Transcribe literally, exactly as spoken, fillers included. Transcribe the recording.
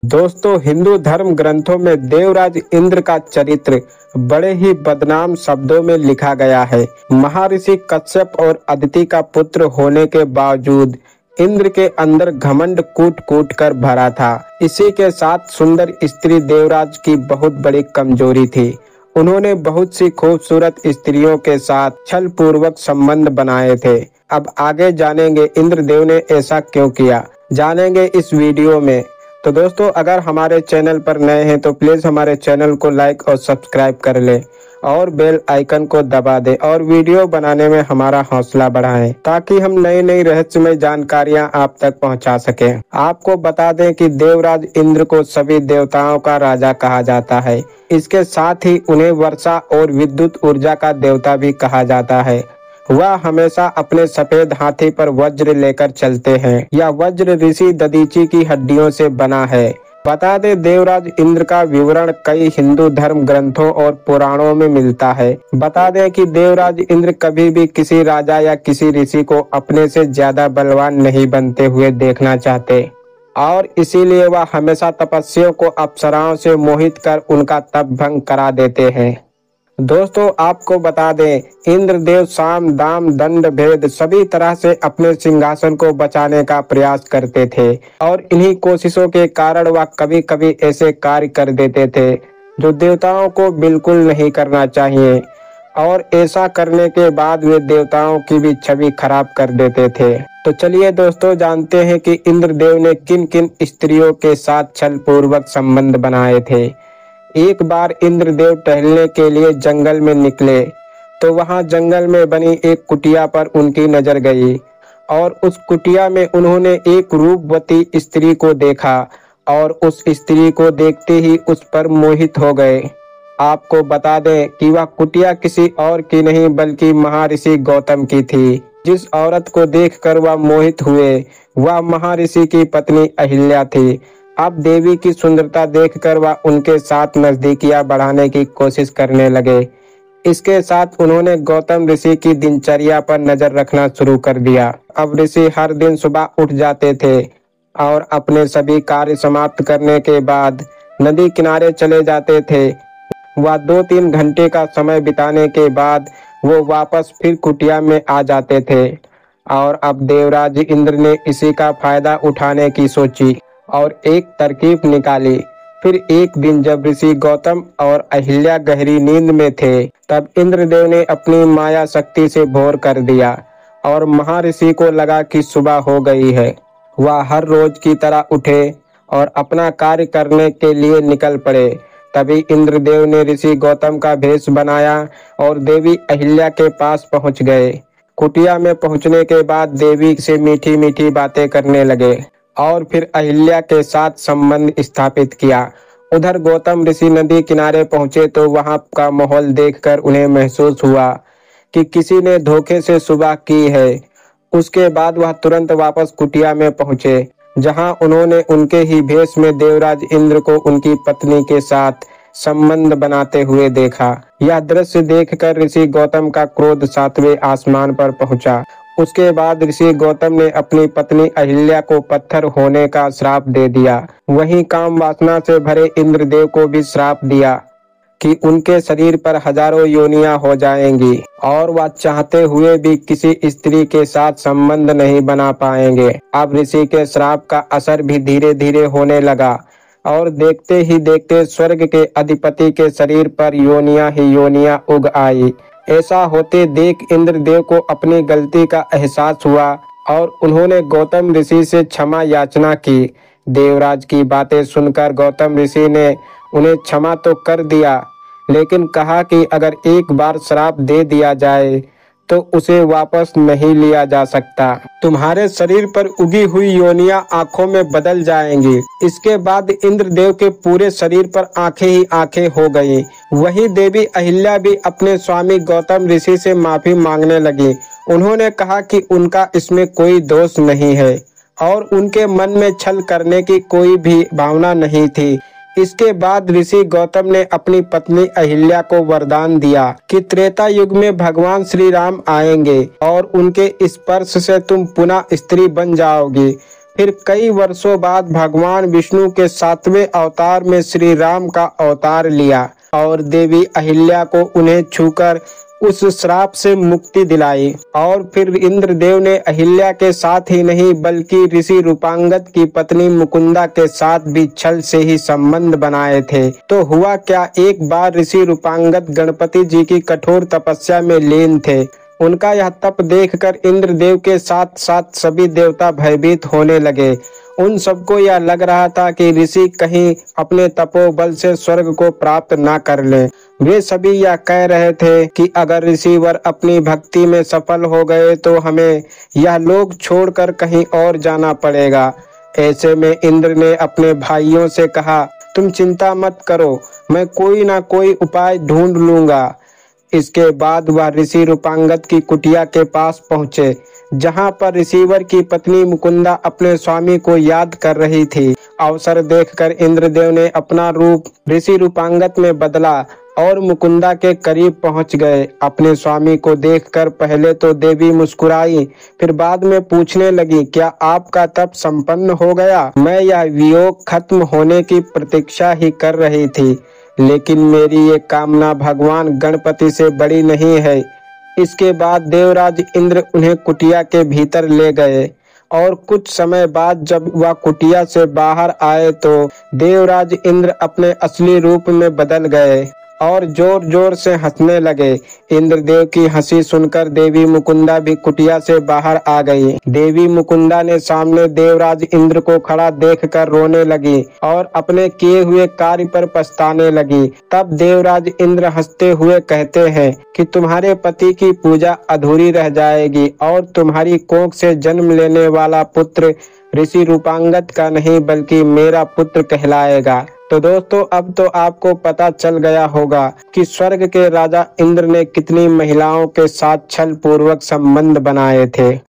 दोस्तों, हिंदू धर्म ग्रंथों में देवराज इंद्र का चरित्र बड़े ही बदनाम शब्दों में लिखा गया है। महर्षि कश्यप और अदिति का पुत्र होने के बावजूद इंद्र के अंदर घमंड कूट कूट कर भरा था। इसी के साथ सुंदर स्त्री देवराज की बहुत बड़ी कमजोरी थी। उन्होंने बहुत सी खूबसूरत स्त्रियों के साथ छल पूर्वक संबंध बनाए थे। अब आगे जानेंगे इंद्रदेव ने ऐसा क्यों किया, जानेंगे इस वीडियो में। तो दोस्तों, अगर हमारे चैनल पर नए हैं तो प्लीज हमारे चैनल को लाइक और सब्सक्राइब कर लें और बेल आइकन को दबा दें और वीडियो बनाने में हमारा हौसला बढ़ाएं ताकि हम नई नई रहस्यमय जानकारियां आप तक पहुंचा सकें। आपको बता दें कि देवराज इंद्र को सभी देवताओं का राजा कहा जाता है। इसके साथ ही उन्हें वर्षा और विद्युत ऊर्जा का देवता भी कहा जाता है। वह हमेशा अपने सफेद हाथी पर वज्र लेकर चलते हैं। यह वज्र ऋषि दधीचि की हड्डियों से बना है। बता दे, देवराज इंद्र का विवरण कई हिंदू धर्म ग्रंथों और पुराणों में मिलता है। बता दें कि देवराज इंद्र कभी भी किसी राजा या किसी ऋषि को अपने से ज्यादा बलवान नहीं बनते हुए देखना चाहते और इसीलिए वह हमेशा तपस्वियों को अप्सराओं से मोहित कर उनका तप भंग करा देते हैं। दोस्तों, आपको बता दें, इंद्रदेव साम दाम दंड भेद सभी तरह से अपने सिंहासन को बचाने का प्रयास करते थे और इन्हीं कोशिशों के कारण वह कभी कभी ऐसे कार्य कर देते थे जो देवताओं को बिल्कुल नहीं करना चाहिए और ऐसा करने के बाद वे देवताओं की भी छवि खराब कर देते थे। तो चलिए दोस्तों, जानते हैं कि इंद्रदेव ने किन किन स्त्रियों के साथ छल पूर्वक संबंध बनाए थे। एक बार इंद्रदेव टहलने के लिए जंगल में निकले तो वहां जंगल में बनी एक कुटिया पर उनकी नजर गई और उस कुटिया में उन्होंने एक रूपवती स्त्री को देखा और उस स्त्री को देखते ही उस पर मोहित हो गए। आपको बता दें कि वह कुटिया किसी और की नहीं बल्कि महर्षि गौतम की थी। जिस औरत को देखकर वह मोहित हुए वह महर्षि की पत्नी अहिल्या थी। अब देवी की सुंदरता देखकर वह उनके साथ नजदीकियां बढ़ाने की कोशिश करने लगे। इसके साथ उन्होंने गौतम ऋषि की दिनचर्या पर नजर रखना शुरू कर दिया। अब ऋषि हर दिन सुबह उठ जाते थे और अपने सभी कार्य समाप्त करने के बाद नदी किनारे चले जाते थे। वह दो तीन घंटे का समय बिताने के बाद वो वापस फिर कुटिया में आ जाते थे और अब देवराज इंद्र ने इसी का फायदा उठाने की सोची और एक तरकीब निकाली। फिर एक दिन जब ऋषि गौतम और अहिल्या गहरी नींद में थे तब इंद्रदेव ने अपनी माया शक्ति से भोर कर दिया और महर्षि को लगा कि सुबह हो गई है। वह हर रोज की तरह उठे और अपना कार्य करने के लिए निकल पड़े। तभी इंद्रदेव ने ऋषि गौतम का भेष बनाया और देवी अहिल्या के पास पहुंच गए। कुटिया में पहुंचने के बाद देवी से मीठी मीठी बातें करने लगे और फिर अहिल्या के साथ संबंध स्थापित किया। उधर गौतम ऋषि नदी किनारे पहुंचे तो वहां का माहौल देखकर उन्हें महसूस हुआ कि किसी ने धोखे से सुबह की है। उसके बाद वह तुरंत वापस कुटिया में पहुंचे जहां उन्होंने उनके ही भेष में देवराज इंद्र को उनकी पत्नी के साथ संबंध बनाते हुए देखा। यह दृश्य देखकर ऋषि गौतम का क्रोध सातवें आसमान पर पहुंचा। उसके बाद ऋषि गौतम ने अपनी पत्नी अहिल्या को पत्थर होने का श्राप दे दिया। वहीं काम वासना से भरे इंद्रदेव को भी श्राप दिया कि उनके शरीर पर हजारों योनियां हो जाएंगी और वह चाहते हुए भी किसी स्त्री के साथ संबंध नहीं बना पाएंगे। अब ऋषि के श्राप का असर भी धीरे धीरे होने लगा और देखते ही देखते स्वर्ग के अधिपति के शरीर पर योनियां ही योनियां उग आई। ऐसा होते देख इंद्रदेव को अपनी गलती का एहसास हुआ और उन्होंने गौतम ऋषि से क्षमा याचना की। देवराज की बातें सुनकर गौतम ऋषि ने उन्हें क्षमा तो कर दिया, लेकिन कहा कि अगर एक बार श्राप दे दिया जाए तो उसे वापस नहीं लिया जा सकता। तुम्हारे शरीर पर उगी हुई योनियां आंखों में बदल जाएंगी। इसके बाद इंद्रदेव के पूरे शरीर पर आंखें ही आंखें हो गई। वही देवी अहिल्या भी अपने स्वामी गौतम ऋषि से माफी मांगने लगी। उन्होंने कहा कि उनका इसमें कोई दोष नहीं है और उनके मन में छल करने की कोई भी भावना नहीं थी। इसके बाद ऋषि गौतम ने अपनी पत्नी अहिल्या को वरदान दिया कि त्रेता युग में भगवान श्री राम आएंगे और उनके स्पर्श से तुम पुनः स्त्री बन जाओगी। फिर कई वर्षों बाद भगवान विष्णु के सातवें अवतार में श्री राम का अवतार लिया और देवी अहिल्या को उन्हें छूकर उस श्राप से मुक्ति दिलाई। और फिर इंद्रदेव ने अहिल्या के साथ ही नहीं बल्कि ऋषि रूपांगद की पत्नी मुकुंदा के साथ भी छल से ही संबंध बनाए थे। तो हुआ क्या, एक बार ऋषि रूपांगद गणपति जी की कठोर तपस्या में लीन थे। उनका यह तप देखकर इंद्रदेव के साथ साथ सभी देवता भयभीत होने लगे। उन सबको यह लग रहा था कि ऋषि कहीं अपने तपोबल से स्वर्ग को प्राप्त ना कर ले। वे सभी यह कह रहे थे कि अगर ऋषिवर अपनी भक्ति में सफल हो गए तो हमें यह लोक छोड़कर कहीं और जाना पड़ेगा। ऐसे में इंद्र ने अपने भाइयों से कहा, तुम चिंता मत करो, मैं कोई ना कोई उपाय ढूंढ लूंगा। इसके बाद वह ऋषि रूपांगद की कुटिया के पास पहुँचे, जहाँ पर ऋषिवर की पत्नी मुकुंदा अपने स्वामी को याद कर रही थी। अवसर देखकर इंद्रदेव ने अपना रूप ऋषि रूपांगद में बदला और मुकुंदा के करीब पहुंच गए। अपने स्वामी को देखकर पहले तो देवी मुस्कुराई, फिर बाद में पूछने लगी, क्या आपका तप संपन्न हो गया? मैं यह वियोग खत्म होने की प्रतीक्षा ही कर रही थी, लेकिन मेरी ये कामना भगवान गणपति से बड़ी नहीं है। इसके बाद देवराज इंद्र उन्हें कुटिया के भीतर ले गए और कुछ समय बाद जब वह कुटिया से बाहर आए तो देवराज इंद्र अपने असली रूप में बदल गए और जोर जोर से हंसने लगे। इंद्रदेव की हंसी सुनकर देवी मुकुंदा भी कुटिया से बाहर आ गई। देवी मुकुंदा ने सामने देवराज इंद्र को खड़ा देखकर रोने लगी और अपने किए हुए कार्य पर पछताने लगी। तब देवराज इंद्र हंसते हुए कहते हैं कि तुम्हारे पति की पूजा अधूरी रह जाएगी और तुम्हारी कोख से जन्म लेने वाला पुत्र ऋषि रूपांगद का नहीं बल्कि मेरा पुत्र कहलाएगा। तो दोस्तों, अब तो आपको पता चल गया होगा कि स्वर्ग के राजा इंद्र ने कितनी महिलाओं के साथ छल पूर्वक संबंध बनाए थे।